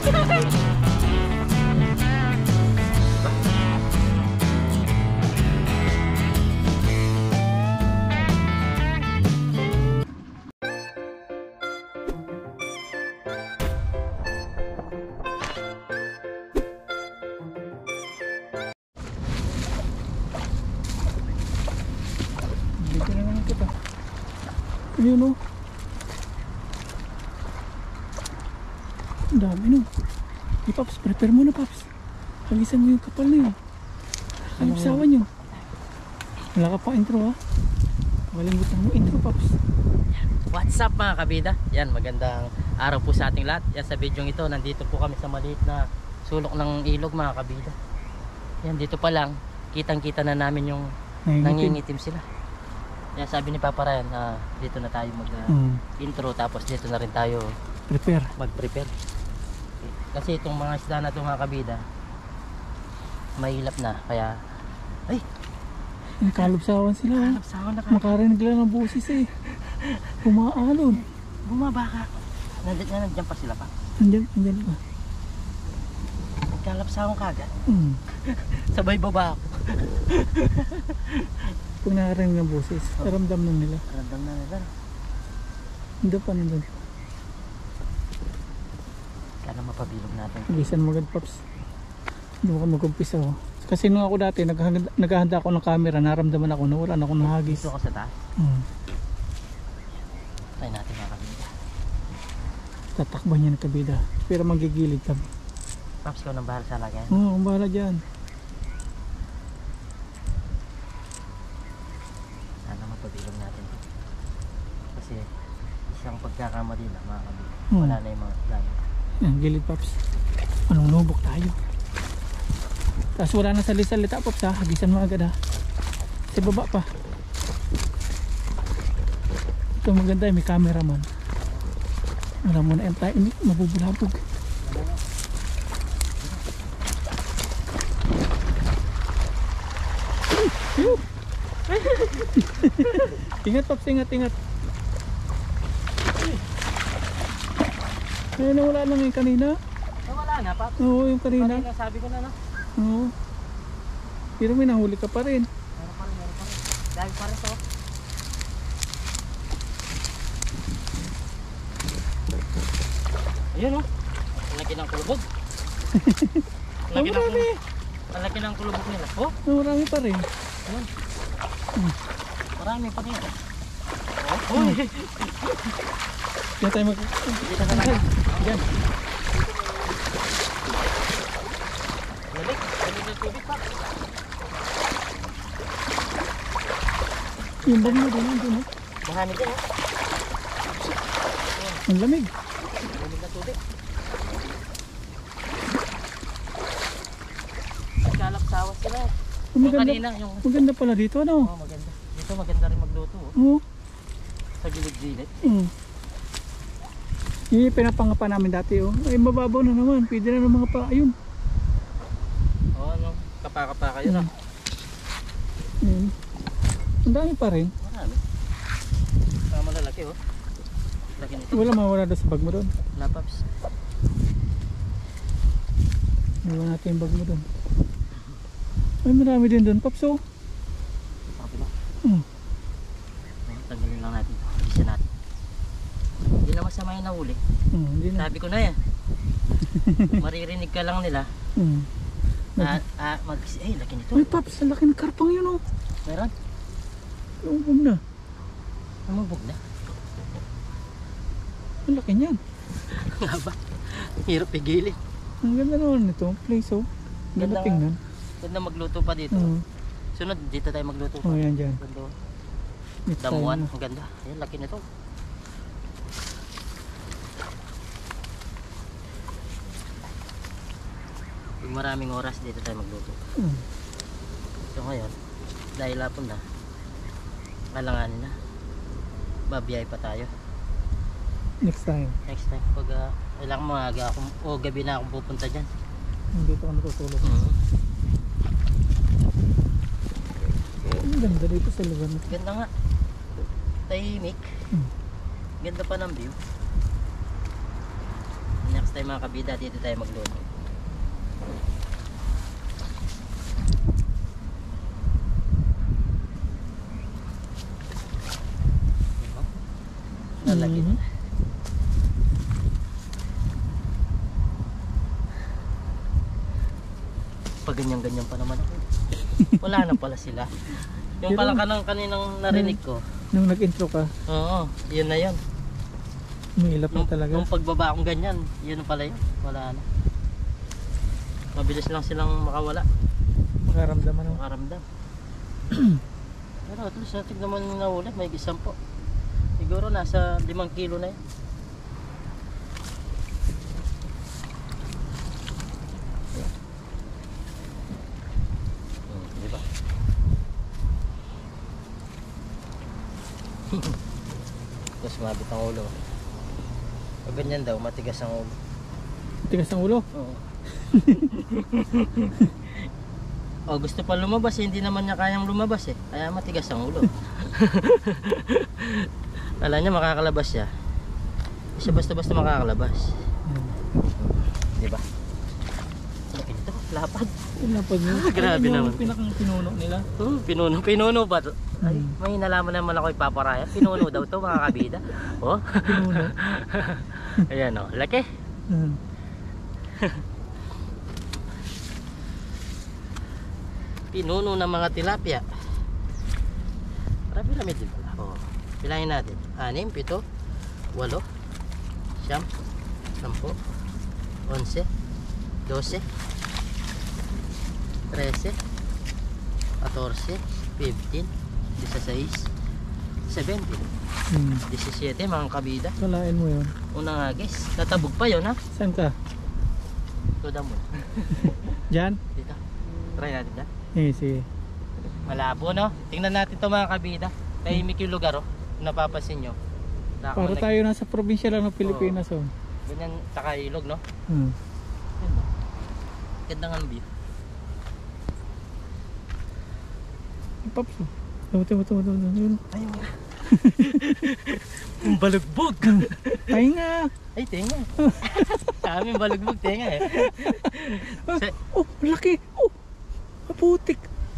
Dito na naman kita. Ayun o. Ang dami no. Hey Paps, prepare mo na Paps. Hagisan mo yung kapal na yun. Kalipsawan yun. Wala ka pa intro ha. Malimutan mo intro Paps. What's up mga kabida? Yan, magandang araw po sa ating lahat. Yan, sa video ito, nandito po kami sa maliit na sulok ng ilog mga kabida. Yan, dito pa lang, kitang kita na namin yung nangingitim sila. Yan, sabi ni Papa Ryan na dito na tayo mag intro, tapos dito na rin tayo mag-prepare. Kasi itong mga isda na ito mga kabida, mahilap na, kaya ay, Kalupsawan sila. Kalupsawan na ka. Makarinig lang ng boses eh. Umaalon. Bumaba ka. Nandiyan pa sila pa. Nandiyan pa. Kalapsawan ka agad. Sabay baba ako. Pag nakarinig ng boses, ramdam na nila. Ramdam na nila. Hindi pa nandun. Sana mapabilog natin. Bilisan mo agad Paps. Hindi ka mag-umpisa oh. Kasi nung ako dati, naghahanda ako ng camera, naramdaman ako na wala na akong nahagis. Dito ako sa taas. Try natin mga kabida. Tatakban niya ng kabida. Pero magigilid kami. Paps, ikaw nang bahala sa lagay. Oo, ang bahala dyan. Sana mapabilog natin. Kasi isang pagkakamali na mga kabida. Wala na yung mga plano. Yan, gilid Paps. Anong nubok tayo? Tapos wala na salita Paps ha. Hagisan mo agad ha. Sa baba pa. Ito maganda may cameraman. Alam mo na yung tayo mabubulabog. Ingat Paps, ingat. Ayun na wala lang yung kanina. Wala na Paps. Oo, yung kanina. Kanina sabi ko na no. Oo. Pero may nahuli ka pa rin. Meron pa rin. Dahil pa rin to. Ayun o. Ang laki ng kulubog. Ang laki ng kulubog nila. Oh, Marami pa rin. ayun. Marami pa rin. Oh, Diyan tayo dito na lang. Diyan. Lamig ng tubig pa. Yung bag mo din, andun oh. Marami din oh. Ang lamig. Lamig ng tubig. Kalapsawas sila. Yung kanina yung... Maganda pala dito ano? Oh, maganda. Dito maganda rin magluto oh. Oo. Sa gilid-gilid. Yung pinapangapa namin dati oh. Ay mababaw na naman. Pwede na ng mga pa. Ayun. Oh, ano? Kapa-kapa kayo na. Ang dami pa rin. Marami. Saka malalaki oh. Laki nito. Wala mawala doon sa bag mo doon. Wala Paps. Iwan natin yung bag mo doon. Ay marami din doon Paps oh. Sabi na. Tanggalin lang natin. Isa natin. Hindi na masama yung nahuli. Hindi na. Sabi ko na yan. Maririnig ka lang nila. Laki nito. Ay Paps, ang laki ng karpang yun oh. Meron? Lumubog na. Namubog na. Ang laki niyan. Nga ba? Hirap pigilin. Ang ganda naman nito. Place oh. Ganda tingnan. Ganda magluto pa dito. Sunod, dito tayo magluto pa. Oh, yan dyan. Ganda. Next Damuhan, time. ang ganda. Ayan, laki nito. Pag maraming oras, dito tayo magluto. So ngayon, dahil hapon na, kalanganin na. Babiyay pa tayo. Next time. Next time, pag kailangan maaga akong, o gabi na akong pupunta dyan. Dito ka natutulog. Ang ganda dito sa lugar na. Ganda nga. Tahimik. Ganda pa ng view. Next time mga kabida, dito tayo magluto. Lalaki na. Pag ganyan-ganyan pa naman ako. Wala na pala sila. Yung pala kaninang narinig ko. Nung nag-intro ka, Oo, yun na yun. umilap na talaga. Nung pagbaba akong ganyan, yun pala yun. Wala na. Mabilis lang silang makawala. Makaramdaman mo. Makaramdam. Pero at least natin naman yung nahuli. May isang po. Siguro nasa 5 kilo na yun. Diba? Tapos mabit ang ulo. Pag ganyan daw, matigas ang ulo. Tigas ang ulo. Oo. O gusto pa lumabas, hindi naman niya kayang lumabas eh. Kaya matigas ang ulo. Kala niya makakalabas siya. Hindi siya basta-basta makakalabas. Diba? Laki nito, lapad. Lapad mo. Grabe naman. Pinakang pinuno nila. Pinuno ba to? Ay, may nalaman naman ako ipaparaya. Pinuno daw to mga kabida. Oh. Pinuno. Ayan o, laki. Pinuno ng mga tilapia. Marami lamit din pala. Oh. Bilangin natin. 6, 7, 8, 9, 10, 11, 12, 13, 14, 15, 16, 17, 17 mga kabida. Kalain mo yun. Unang agis. Natabog pa yun ha. Saan ka? Tuda mo. Diyan? Dito. Try natin dyan. Sige. Malabo no? Tingnan natin to mga kabida. Tahimik yung lugar oh. Kung napapansin nyo. Para tayo nasa probinsya lang ng Pilipinas. Oh. Ganyan, taka ilog no? Hmm. Yan, no? Ganda nga ng view. Paps. Tama. Ayun nga. Ang balugbog. Tainga. Ay, tenga. Sa amin balugbog, tenga eh. Oh, laki. Oh, maputik.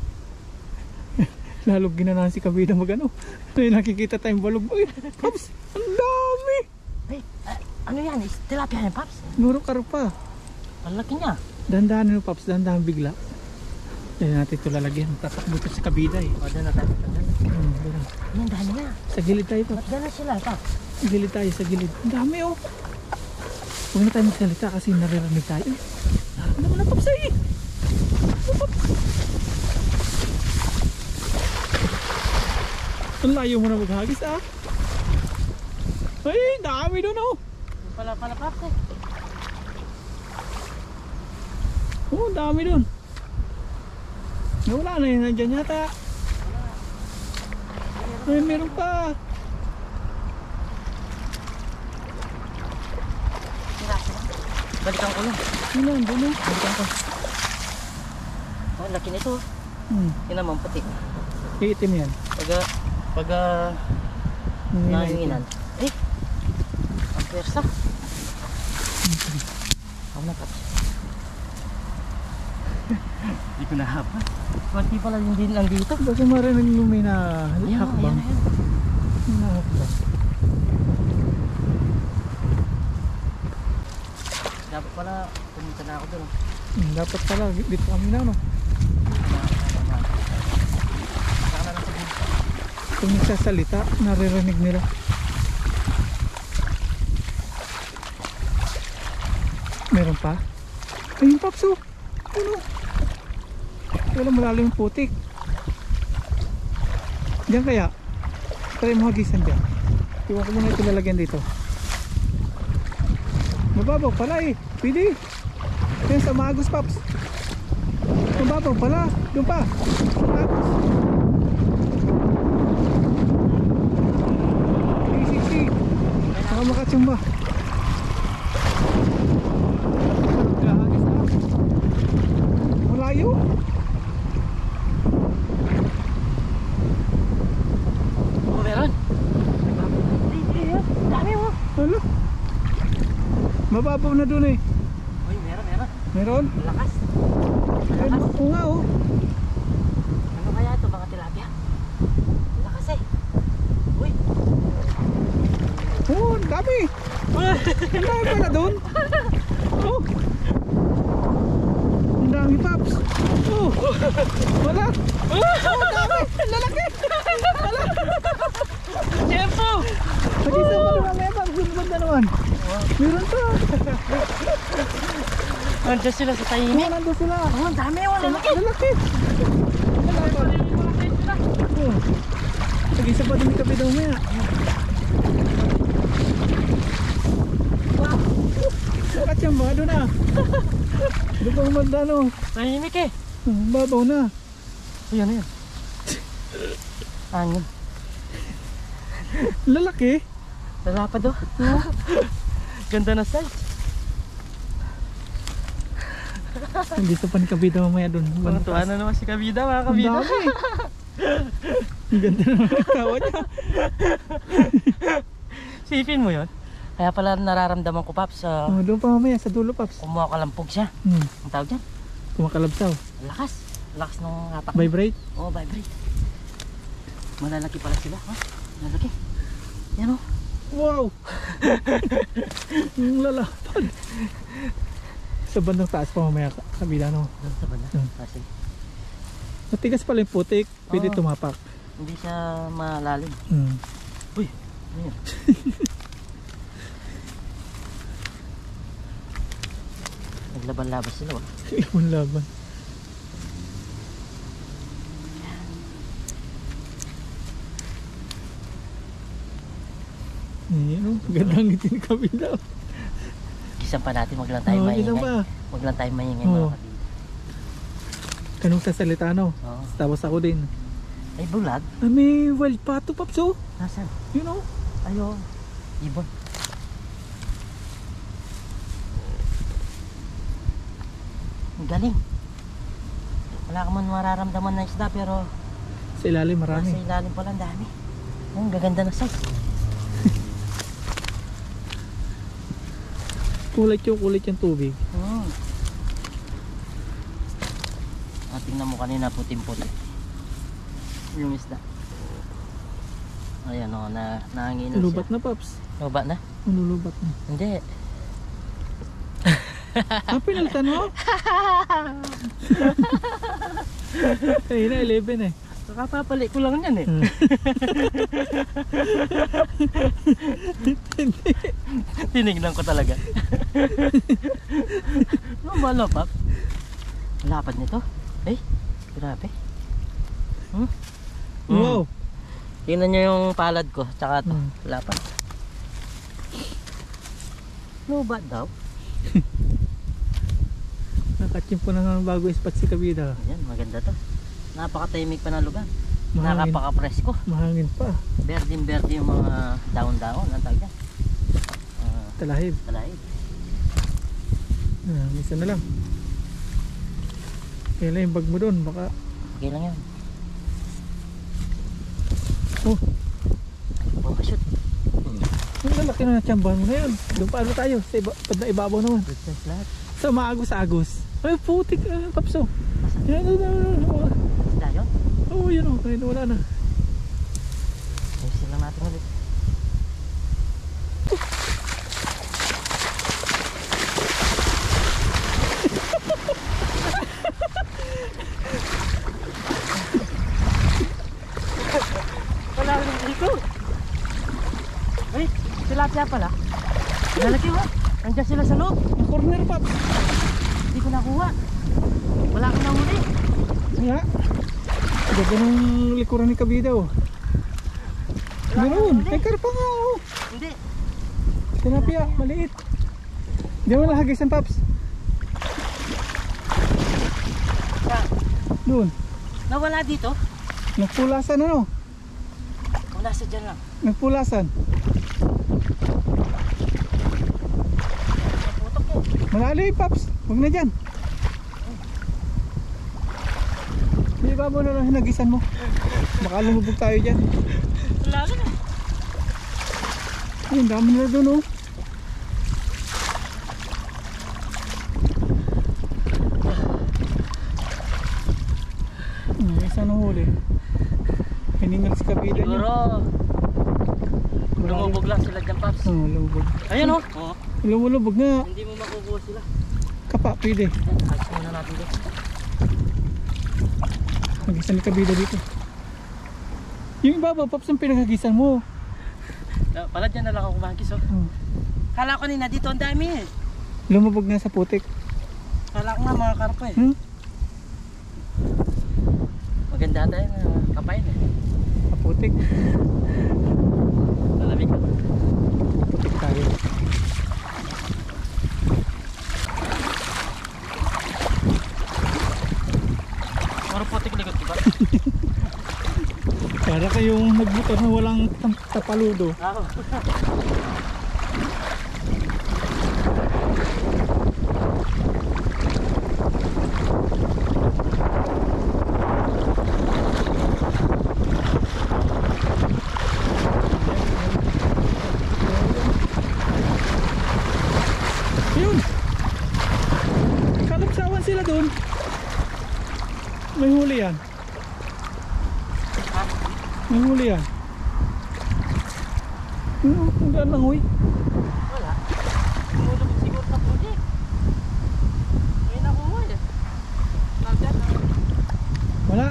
Lalo ginanahan si Kabida magano. May nakikita tayong balugbog. Paps, ang dami. Ay, ano yan? Tilapia yan, Paps? Siguro karpa. Ang laki niya. Dandahan mo, Paps. Dandahan bigla. Yan natin ito lalagyan. Tatakbo ito si Kabida eh. O, dyan na tayo. Dyan. Ang dami na. Sa gilid tayo, Paps. Ba't gano'n sila, Paps? Sa gilid tayo, sa gilid. Ang dami oh. Huwag na tayo magsalita kasi naririnig tayo. Ano naman na, Paps eh. Ang layo mo na maghagis ah. Ay, dami doon oh. Yung pala, Paps eh. Oh, dami doon. Wala na yun, nandyan yata. Ay, meron pa. Balikan ko lang. Yun lang, doon oh. Balikan ko. Oh, laki nito. Yun naman, puti. Iitim yan. Pag nanginginan. Eh, ang persa. Ako na, Paps. Hindi ko nahapa. Kunti pala yung din lang dito. Kasi marinig yung may na hakbang. May nahakbang. Dapat pala pumunta na ako doon. Dapat pala, dito kami na no. Kung nagsasalita, naririnig nila. Meron pa? Ayun, Paps oh. Ano? Wala malalim yung putik. Diyan kaya? Try mo hagisan dyan. Iwan ko muna ito lalagyan dito. Mababaw pala eh. Pwede. Yan sa Magos, Paps. Mababaw pala. Doon pa. Sa Magos. Sige. Saka makatsumba. Gahagis na. Malayo. Oh, meron. Dami mo. Ano? Mababaw na dun eh. Uy, meron. Meron? Lakas. Ay, oo nga oh. Ano kaya ito? Mga tilapia? Lakas eh. Uy. Oo, ang dami. Ang dami pala dun. Oh. Ang dami, Paps. Oh. Wala. Oh, dami. Ang lalaki. Wala. Tempo! Pag-isa pa naman, may Paps. Ganda naman. Meron pa. Nandiyan sila sa tahimik. Oo, nandun sila. Oh, ang dami. Wala laki. Lalaki. Oh. Pag-isa pa din kami daw maya. Bakit yan ba? Doon na. Doon pa umanda no. Tahimik eh. Babaw na. Ayan. Angin. Lalaki. Lalapad oh. Ganda na size. Hindi sa panikabida mamaya doon. Tuwa na naman si Kabida, mga Ang Kabida. dami. Ang ganda naman ang tawa niya. Sipin mo yun. Kaya pala nararamdaman ko, Paps, Oh, doon pa mamaya sa dulo, Paps. kumuha kalampog siya. Ang tawag dyan? Kumakalabsaw. Lakas. Lakas ng hatak. Vibrate. Oo, vibrate. Malalaki pala sila, ha? Malalaki. Yan o. Wow. Ang lalapad. Sa bandang taas pa mamaya kabila no. Doon sa banda. Kasi Matigas pala yung putik. Pwede Oo. tumapak. hindi siya malalim. Uy, ano yun? Naglaban-laban sila, oh. Ibang laban. Ayan, gandang ngiti ni kabila. Kisan pa natin, wag lang tayo Isang maingay. pa. Wag lang tayo maingay, Oo. mga kabila. Kanong sasalita no? Oo. Tapos ako din. Ay, bulag? Ah, may wild pato, Paps, oh. Nasaan? You know? Ayun. Ibon. Ang galing. Wala ka man mararamdaman na isda, pero Sa ilalim marami. nasa ilalim pala ang dami. Ang gaganda na size. Kulit yung tubig. Tingnan mo kanina puting-puti yung isda. Ayan o, nahangin na Lubat siya. na, Paps. Lubat na? Lulubat na. Hindi. Ah, pinalitan mo? Ay na, 11 eh. Kakapapalik ko lang yan eh. Tinignan ko talaga. Ano ba, Pap? Lapad nito. Eh, grabe. Wow. Tingnan nyo yung palad ko, tsaka ito, Hmm. lapad. Lubat daw. Nakachim po na ng bago spot si kabida. Ayan, maganda to. Napaka-timing pa ng lugar. Mahangin. Napaka-presko. Mahangin pa. Berding-berde yung mga daon-daon. Ang tawag yan? Talahib. Talahib. Ah, isa na lang. Kailan yung bag mo doon? Baka... Okay lang yan. Oh, Oh, shoot. ang lalaki na natsambahan mo na yun. Doon paano tayo? Sa ibabaw naman. Good size lahat. Sa maagos-agos. Ay, putik. Paps, oh. Yan, Isda yun? oh, yun, oh. Kaya wala na. Ayusin lang natin ulit. Wala rin dito. Ay, tilapia pala. Lalaki mo. Nandiyan sila sa loob. Ang corner, Paps. Hindi ko nakuha. Wala akong nahuli. Nga. Ganda ng likuran ni kabida, oh. Ganoon. May karpa nga, oh. Hindi. Tilapia, maliit. Di mo lahagisan, Paps. Doon. Nawala dito. Nagpulasan, ano? Wala sa dyan lang. Nagpulasan. Naputok ko. Malalim, Paps. Huwag na dyan. Di ba mo na lang hinagisan mo? Baka lumubog tayo dyan. Wala na. Ay, ang dami na doon, oh. kabida nyo. Siguro, lumubog lang sila dyan, Paps. Oo, lumubog. Ayun oh. Oo. Lumulubog nga. Hindi mo makukuha sila. Kapa, pwede. Ayos muna natin dito. Hagisan ni kabida dito. Yung iba ba, Paps, ang pinaghagisan mo? Pala dyan na lang ako kumagis oh. Kala ko nina dito ang dami eh. Lumubog nga sa putik. Kala ko nga mga karpa eh. Maganda tayo na kapain eh. Sa putik. Malamig ka. Putik tayo. Puro putik likod diba? Para kayong nagbutor na walang tapaludo. Ako. Yun! Kalapsawan sila doon. May huli yan. May huli yan. Ang gaan lang huy. Wala. Tumulog siguro sa putik. May nakuha eh. Nandiyan na. Wala.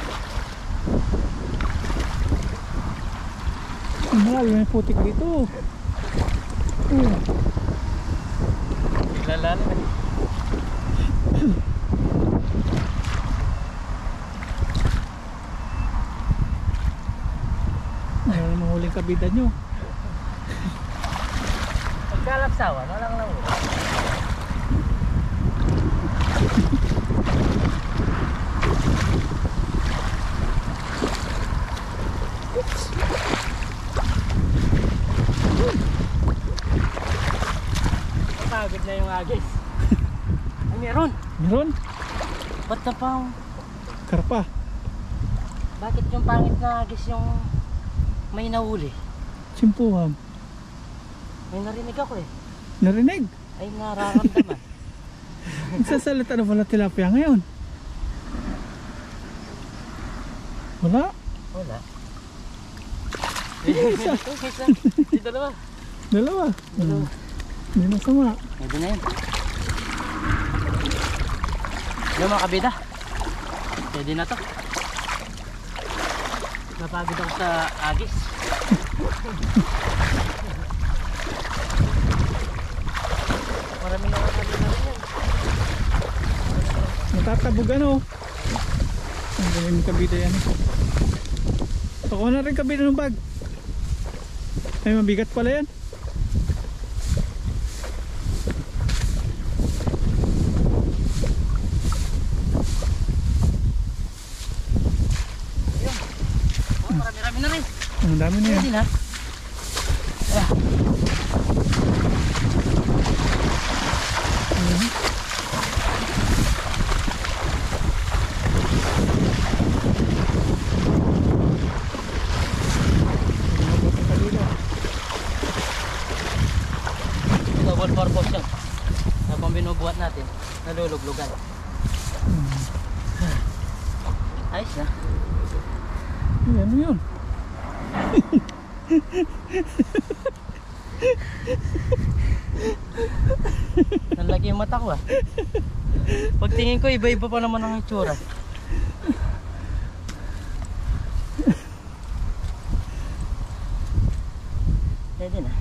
Ang mahal, may putik dito. Lalala eh. Ayaw na mahuling kabida nyo. Pagkalapsawan, walang lang. Pagod na yung agis. Ay, meron. Meron? Ba't na pang? Karpa. Bakit yung pangit na agis yung may nahuli? Simpuhan. May narinig ako eh. Narinig. Ay nararamdaman. Nagsasalita na pala tilapia ngayon. Wala. Wala. Isa. Isa. Di dalawa. Dalawa. Hindi na sama. Pwede na yun. Yung mga kabida. Pwede na to. Napagod ako sa agis. Marami na kabida rin yan. Natatabog ano. Ang galing ng kabida yan. Ako na rin kabida ng bag. Ay mabigat pala yan. Oh, marami-rami na rin. Ang dami na yan. Pwede na. Double purpose yan. Habang binubuhat natin, naluluglugan. Ayos na. Ay, ano yun? Nalagi yung mata ko ah. Pagtingin ko, iba-iba pa naman ang itsura. Pwede na.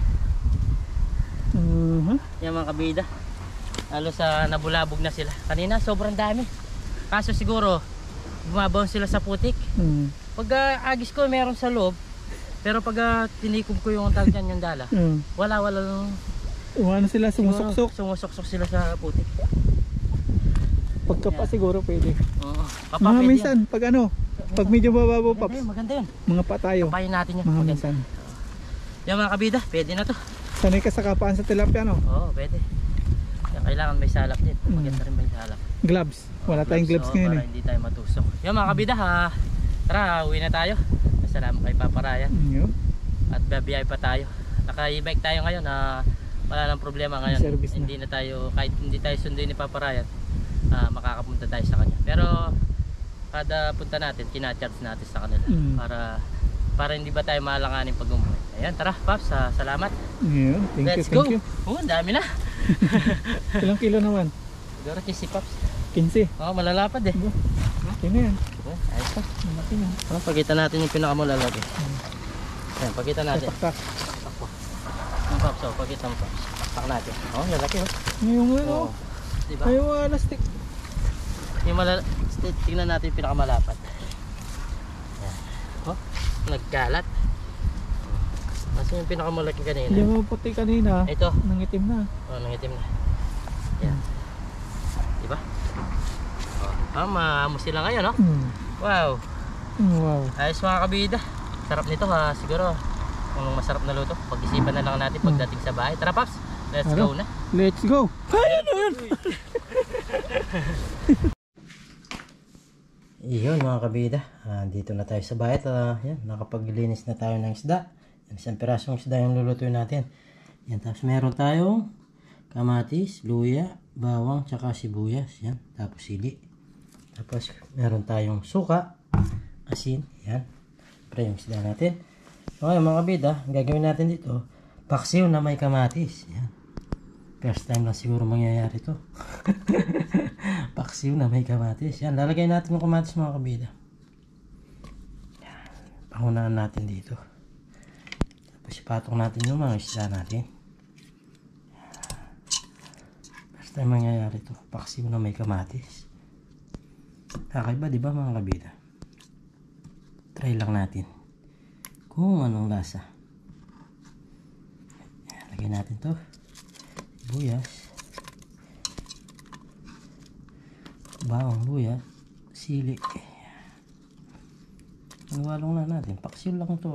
Yan mga kabida. Lalo sa nabulabog na sila. Kanina sobrang dami. Kaso siguro bumabaw sila sa putik. Pag agis ko meron sa loob. Pero pag tinikom ko yung tag dyan yung dala, wala lang. Ano sila, sumusuksok? Sumusuksok sila sa putik. Pagkapa siguro pwede. Oo. Mga minsan, pag ano, pag medyo mababaw, Maganda Paps, yun, maganda yun. mga pa tayo. Kapayin natin yan. Mga Maganda. minsan. Yan mga kabida, pwede na to. Sanay ka sa kapaan sa tilapia, no? Oo, pwede. Yan, kailangan may salap din. Maganda rin may salap. Gloves. Wala tayong gloves ngayon para hindi tayo matusok. Yan mga kabida ha. Tara, uwi na tayo. Salamat kay Papa Ryan. At babiyay pa tayo. Naka-e-bike tayo ngayon na wala nang problema ngayon. Service na. Hindi na tayo, kahit hindi tayo sunduin ni Papa Ryan, makakapunta tayo sa kanya. Pero kada punta natin, kina-charge natin sa kanila para para hindi ba tayo maalanganin pag umuwi. Ayan, tara Paps, salamat. Yeah, Let's thank go. you. Oh, ang dami na. Ilang kilo naman? Siguro si Paps. 15. Oh, malalapad eh. Okay na yan. Oh, ayos pa. Malaki na. Oh, pakita natin yung pinakamulalaki. Ayan, pakita natin. Pakpak. Yung Paps, oh, pakita mo Paps. Pakpak natin. Oh, lalaki oh. Ngayong ano? Oh, diba? Ayaw elastic. Yung tingnan natin yung pinakamalapad. Ayan. Oh, nagkalat. Kasi yung pinakamalaki kanina. Yung puti kanina. Ito. Nangitim na. Oh, nangitim na. Yan. Diba? Oh, maamos sila ngayon, no? Wow. Wow. Ayos mga kabida. Sarap nito ha. Siguro, kung masarap na luto, pag-isipan na lang natin pagdating sa bahay. Tara, Paps. Let's go na. Let's go. Ayan na yan. Iyon mga kabida. Dito na tayo sa bahay. Yan, nakapaglinis na tayo ng isda. Isang pirasong isda yung lulutuin natin. Yan, tapos meron tayong kamatis, luya, bawang, tsaka sibuyas. Yan, tapos sili. Tapos meron tayong suka, asin. Yan, pre yung isda natin. Okay mga kabida, ang gagawin natin dito, paksiw na may kamatis. Yan, first time lang siguro mangyayari to. Paksiw na may kamatis. Yan, lalagay natin yung kamatis mga kabida. Yan, pangunahan natin dito. Ipatong natin yung mga isda natin. First time mangyayari ito. Paksiw na may kamatis. Kakaiba diba mga kabida? Try lang natin kung anong lasa. Lagyan natin to. Buyas. Bawang luya. Sili. Walong na natin. Paksiw lang to.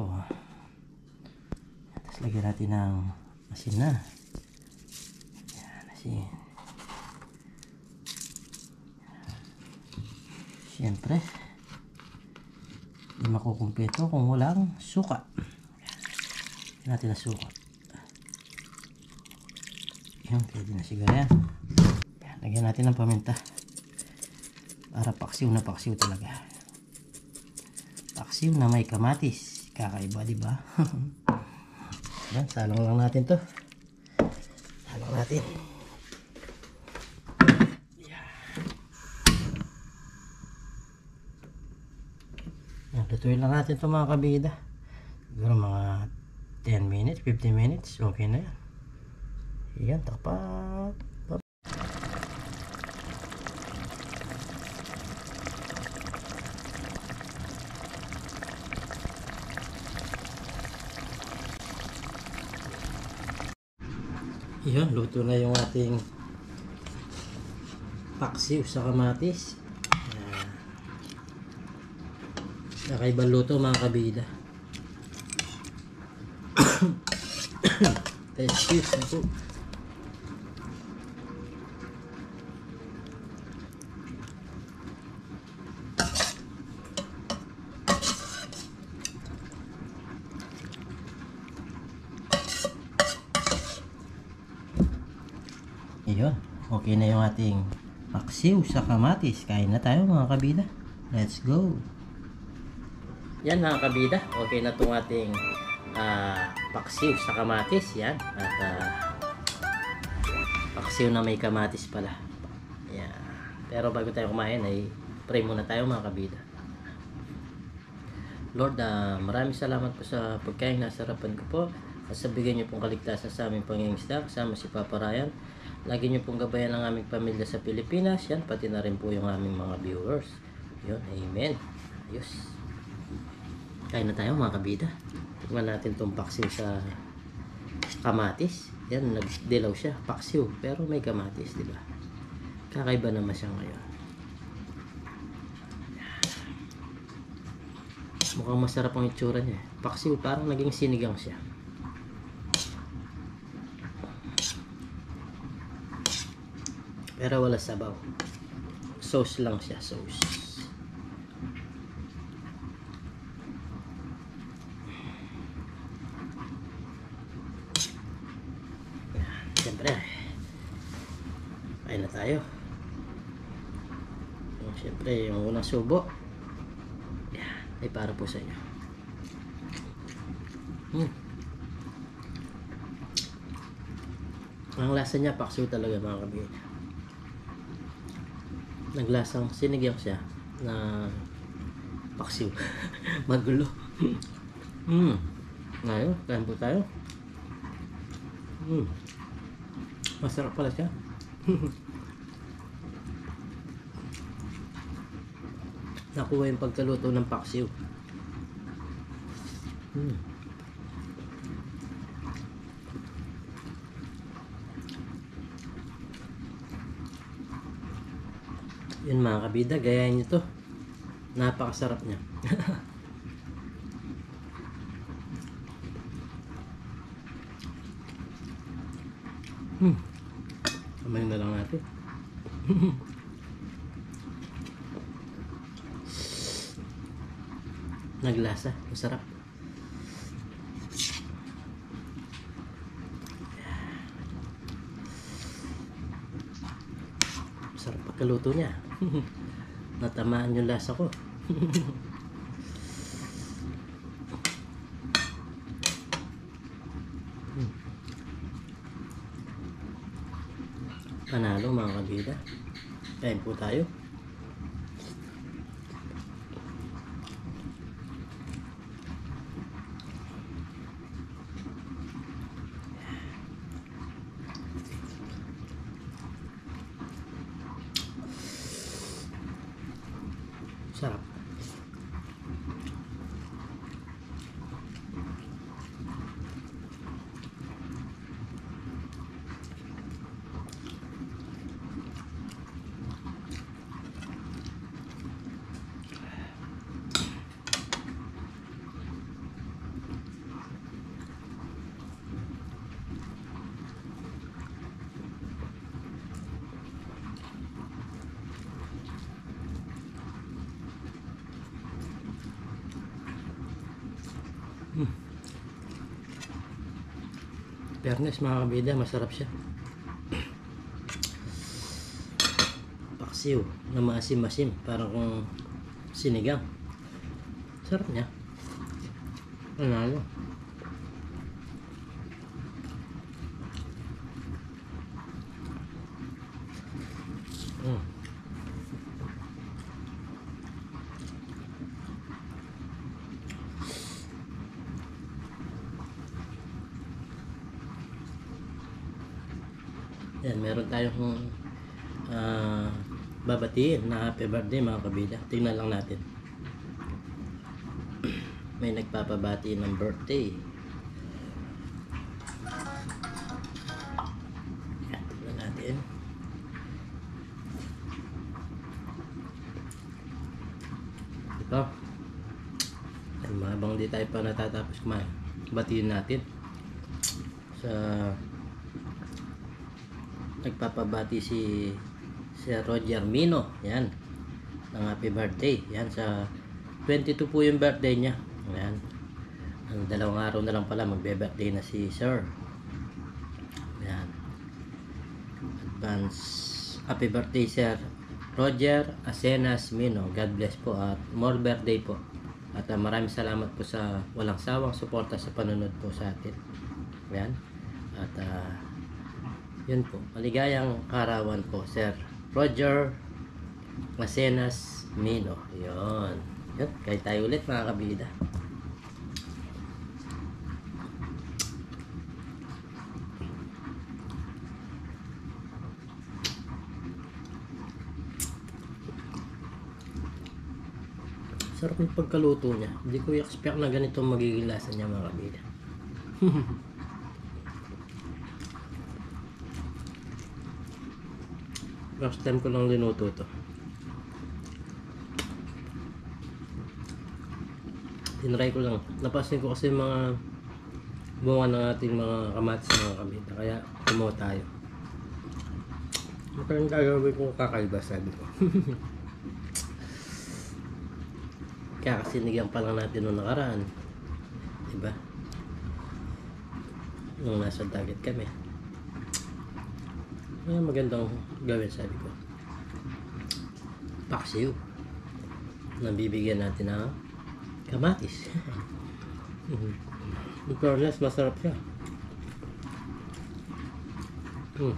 Lagyan natin ng asin na. Yan, asin. Siyempre, hindi makukumpleto kung walang suka. Lagyan natin na suka. Yan, pwede na siguro yan. Yan, lagyan natin ng paminta. Para paksiw na paksiw talaga. Paksiw na may kamatis. Kakaiba, diba? Yan, salong lang natin to. Salong natin. Yan, lutuin lang natin to mga kabida. Siguro mga 10 minutes, 15 minutes. Okay na yan. Yan, tapat. Yan, luto na yung ating paksiw sa kamatis. Nakaibang luto mga kabida. Excuse me po. Iyon, okay na yung ating paksiw sa kamatis. Kain na tayo mga kabida. Let's go. Yan mga kabida, okay na itong ating paksiw sa kamatis. Yan, at paksiw na may kamatis pala. Yan. Pero bago tayo kumain ay pray muna tayo mga kabida. Lord, maraming salamat po sa pagkain na sarapan ko po. At sa bigyan niyo pong kaligtasan sa aming pangingisda, kasama si Papa Ryan. Lagi niyo pong gabayan ang aming pamilya sa Pilipinas. Yan, pati na rin po yung aming mga viewers. Yun, amen. Ayos. Kain na tayo mga kabida. Tingnan natin itong paksiw sa kamatis. Yan, nagdilaw siya. Paksiw, pero may kamatis, di ba? Kakaiba naman siya ngayon. Mukhang masarap ang itsura niya. Paksiw, parang naging sinigang siya. Pero wala sabaw. Sauce lang siya, sauce. Siyempre, kain na tayo. Siyempre, yung unang subo, ay para po sa inyo. Ang lasa niya, paksiw talaga mga kabida. Naglasang sinigang siya na paksiw. Magulo. Ngayon, kain po tayo. Masarap pala siya. Nakuha yung pagkaluto ng paksiw. Yun mga kabida, gayahin nyo to. Napakasarap niya. Kamayin na lang natin. Naglasa, masarap. Masarap pagkaluto niya. Natamaan yung lasa ko. Panalo mga kabida. Kain po tayo. Sarap. Fairness mga kabida, masarap siya. Paksiw na maasim-masim, parang kung sinigang. Sarap niya. Panalo. Yan, meron tayong babatiin na happy birthday mga kabida. Tingnan lang natin. May nagpapabati ng birthday. Yan, tingnan natin. Ito. Yan, habang di tayo pa natatapos kumain, batiin natin sa nagpapabati si Roger Mino, yan, ng happy birthday. Yan, sa 22 po yung birthday niya. Yan, ang 2 araw na lang pala magbe-birthday na si Sir. Yan, advance happy birthday Sir Roger Asenas Mino. God bless po at more birthday po. At maraming salamat po sa walang sawang suporta sa panunod po sa atin. Yan, at yun po, maligayang karawan po Sir Roger Macenas Mino. Yun, kain tayo ulit mga kabida. Sarap yung pagkaluto niya. Hindi ko i-expect na ganito magiging lasa niya mga kabida. First time ko lang linuto to. Tinry ko lang. Napasin ko kasi mga bunga ng ating mga kamatis mga kabida. Kaya kumuha tayo. Parang gagawin ko kakaiba, sabi ko. Kaya kasi sinigyan pa lang natin nung nakaraan. Diba? Nung nasa dagat kami. Ay, magandang gawin, sabi ko. Paksiw. Nabibigyan natin ng kamatis. In fairness, masarap siya. Hmm.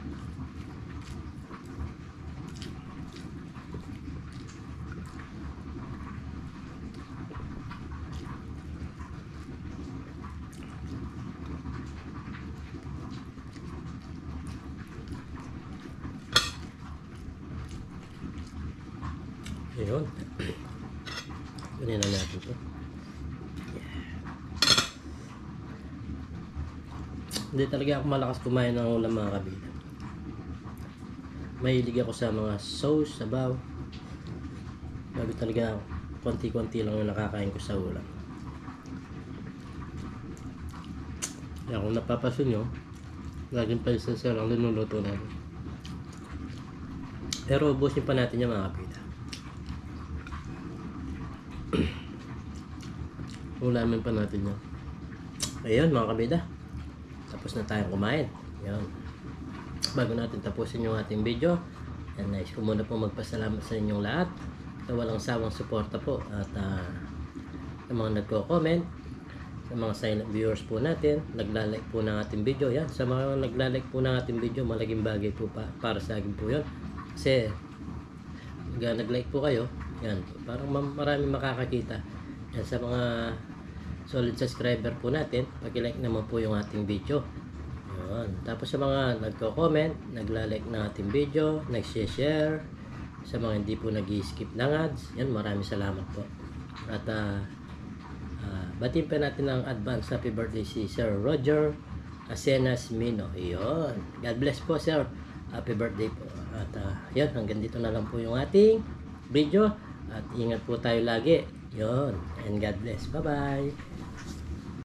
Ayun. Kunin na natin ito. Hindi talaga ako malakas kumain ng ulam mga kabida. Mahilig ako sa mga sauce, sabaw. Bago talaga konti-konti lang yung nakakain ko sa ulam. Kaya kung napapasin nyo, laging pa isa lang linuluto natin. Pero ubusin pa natin yung mga kabida. Ulamin pa natin yan. Ayun mga kabida, tapos na tayong kumain. Ayun. Bago natin tapusin yung ating video, and nice ko muna po magpasalamat sa inyong lahat sa walang sawang suporta po, at sa mga nagko-comment, sa mga silent viewers po natin, nagla-like po ng ating video. Yan, sa mga nagla-like po ng ating video, malaking bagay po para sa akin po yun. Kasi pag nag-like po kayo, yan, parang maraming makakakita. Yan, sa mga solid subscriber po natin, pag-like naman po yung ating video. Yan. Tapos sa mga nagko-comment, nagla-like ng ating video, nag-share, sa mga hindi po nag-skip ng ads, yan, maraming salamat po. At batiin pa natin ng advance happy birthday si Sir Roger Asenas Mino. Yun, God bless po sir, happy birthday po. At yan, hanggang dito na lang po yung ating video, at ingat po tayo lagi. Yun, and God bless, bye bye.